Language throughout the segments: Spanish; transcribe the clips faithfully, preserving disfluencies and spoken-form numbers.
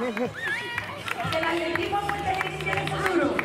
El atletismo puede tiene futuro.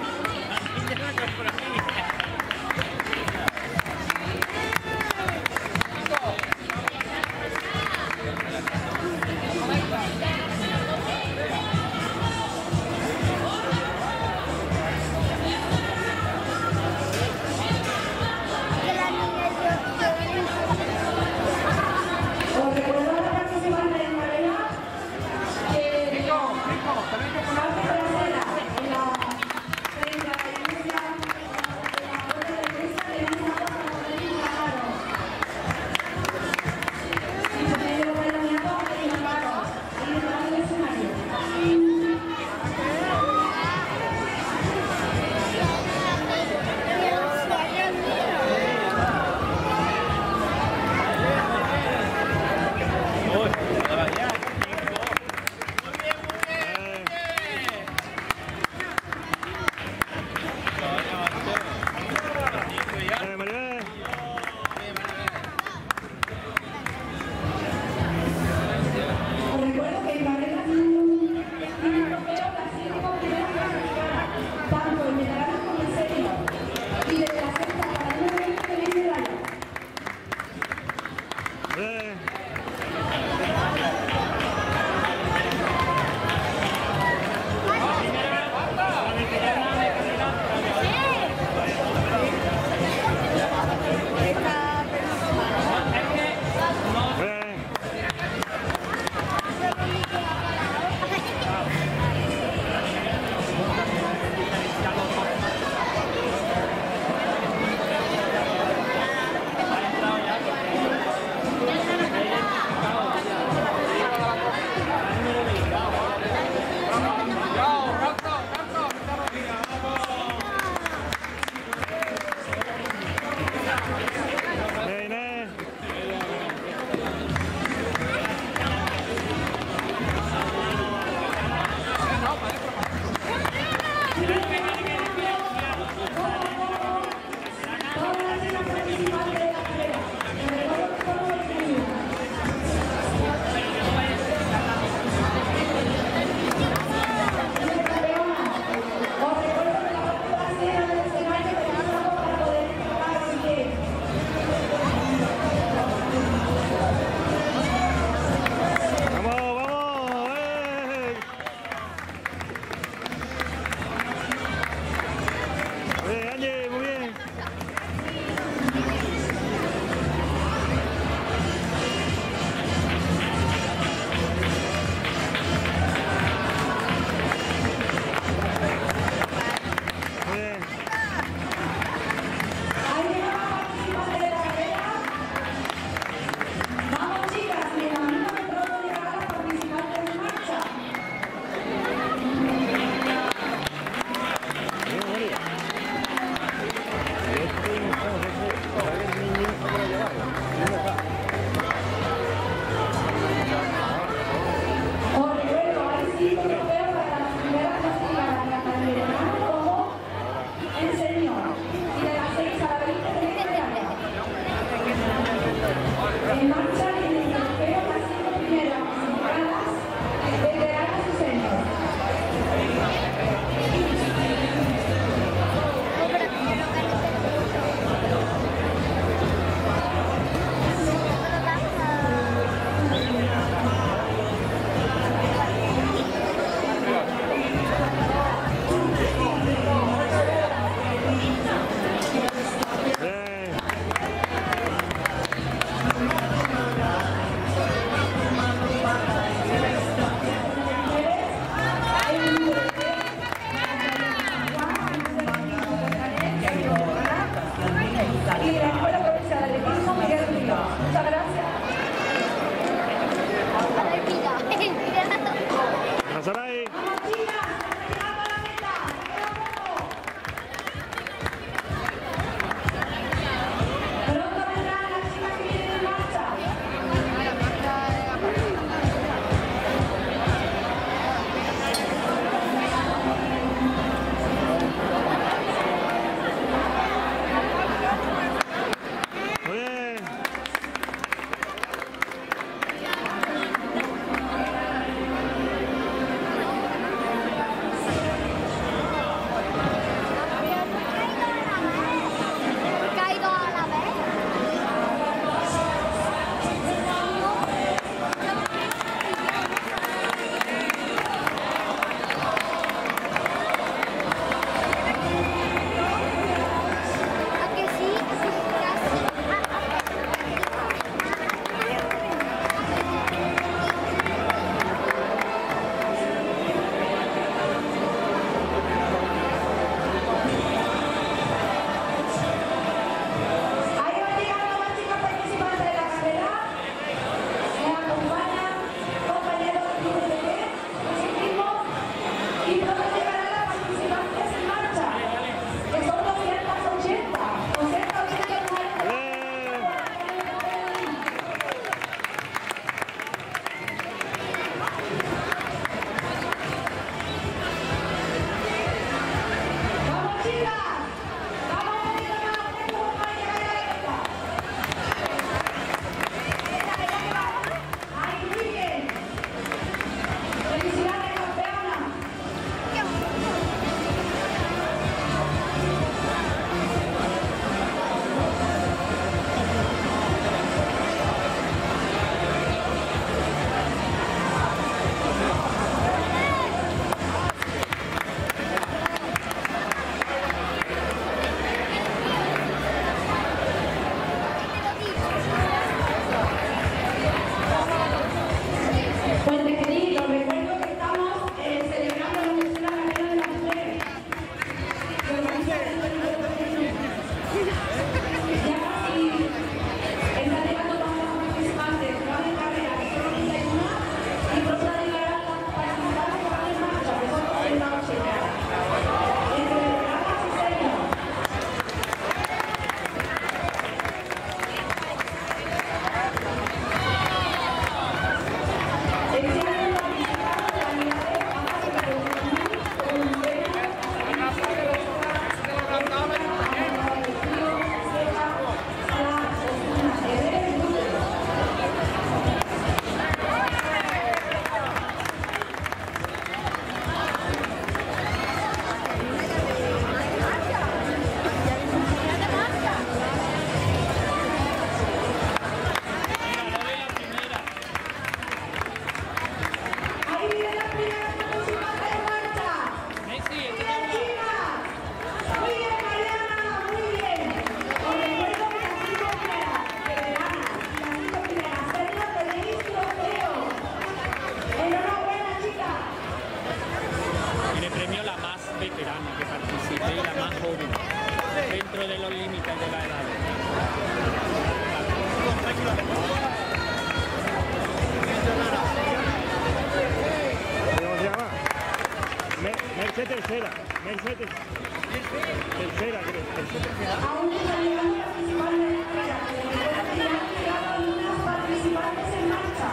tercera. Mercedes. Tercera, creo. Tercera. Aún están llegando participantes en carrera, pero recuerda que ya han llegado algunas participantes en marcha.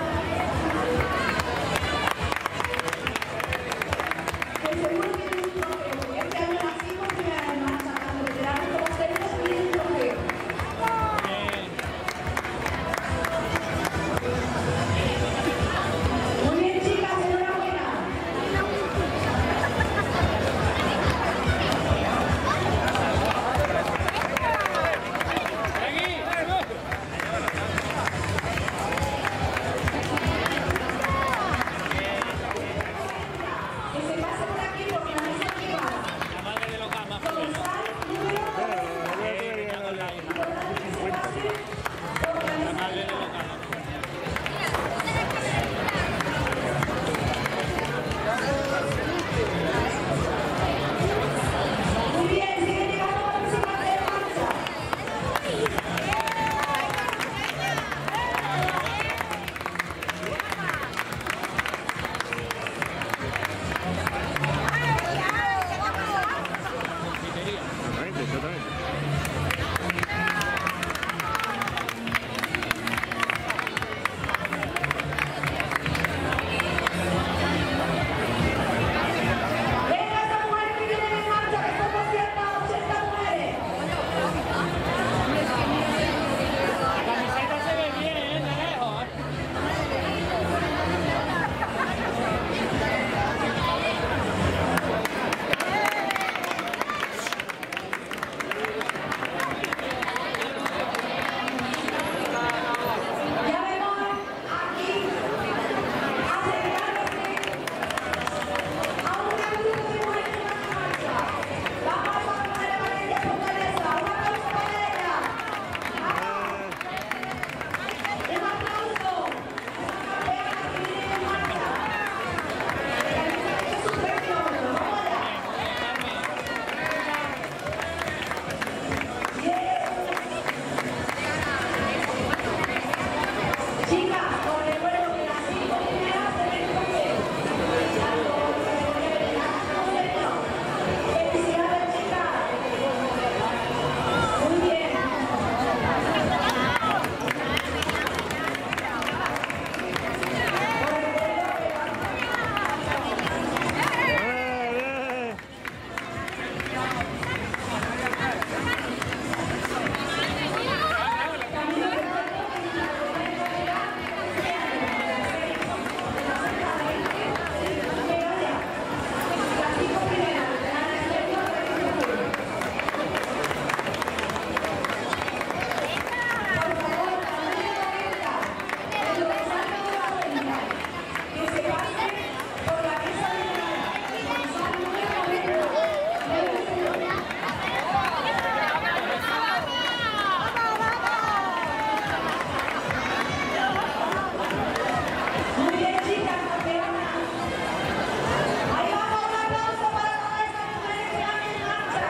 Que seguro tienen un trofeo. Este año las cinco primeras en marcha, tanto veteranos como seniors, piden un trofeo. Muy bien, chicas, enhorabuena. Que se pase por aquí por la mesa privada. La madre de los gamas. Dorsal número La madre de los gamas. Muy bien, sigue llegando participantes en marcha. Exactamente, exactamente. Venga, estas mujeres que vienen en marcha, que son doscientas ochenta mujeres. La camiseta se ve bien, ¿eh? De lejos. Ya vemos aquí acercándose a un gran grupo de mujeres que van en marcha. Vamos a la mujer Valeria Fortaleza. Un aplauso para ella. Un aplauso a esas campeonas que vienen en marcha. Que han hecho su premio. Vamos allá. Bien. Chicas, os recuerdo que las cinco primeras deben coger. Tanto categoría veterana como senior. Felicidades, chicas. Muy bien. Os recuerdo que ¡Eh, eh! también os recuerdo que en la categoría de carrera este año, de las seis, de la sexta veinte, que vaya. Las cinco primeras veteranas y senior deben coger. Por favor, a la número noventa, el dorsal número noventa, que se pase por la mesa de entrada. Dorsal número noventa. Debe ser. Muy bien, chicas, campeonas. Ahí vamos, un aplauso para todas esas mujeres que van en marcha.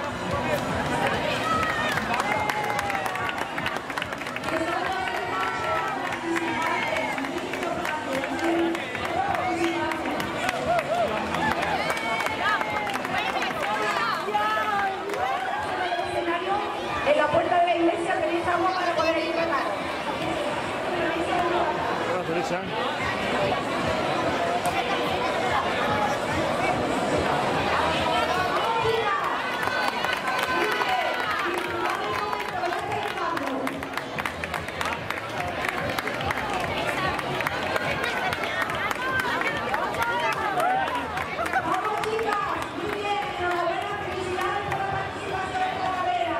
Que son todas en marcha, participantes, muy importantes, escenario en la puerta de la iglesia tenéis agua para poder ir a Hola, Teresa. Vamos, chicas, muy bien, enhorabuena, felicidades por la participación en la carrera.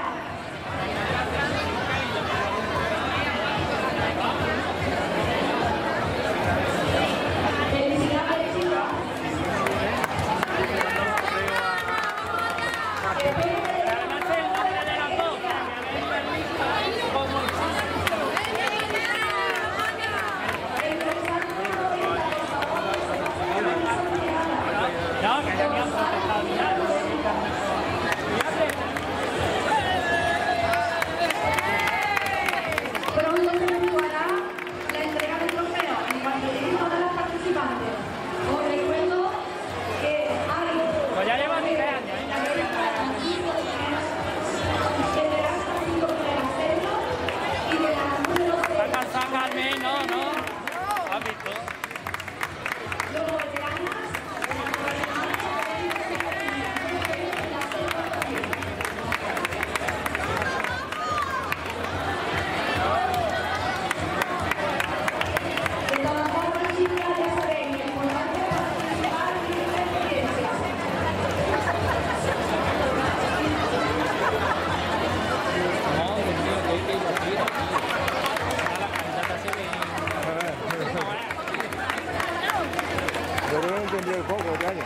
muy poco este año.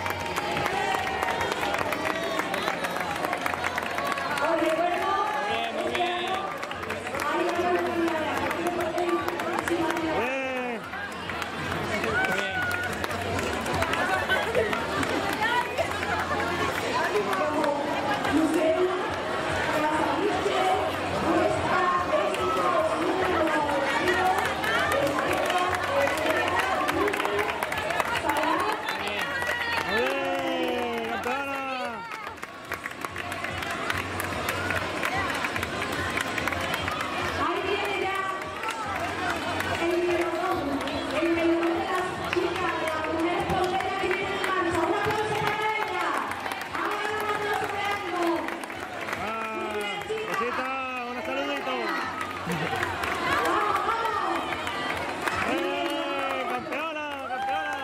Os recuerdo, Bien, muy bien. hay una oportunidad aquí en el próximo año. Bien. Muy bien. Lucena, Casaliche, nuestra éxito número uno, Salah. Bien, campeona. Ahí viene ya el melodón, el melodón de las chicas, de la mujer portera que viene en marcha. Un aplauso para ella. Ahora un aplauso para ella. Ah, Rosita, un saludito. Vamos, vamos. ¡Eh, campeona, campeona!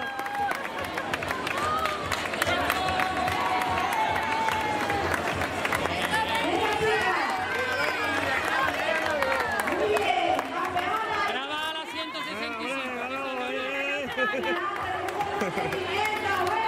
Venga, chicas. Muy bien, campeona. Graba a la ciento sesenta y cinco. Bien, ganó, bien. Sentimiento, bueno.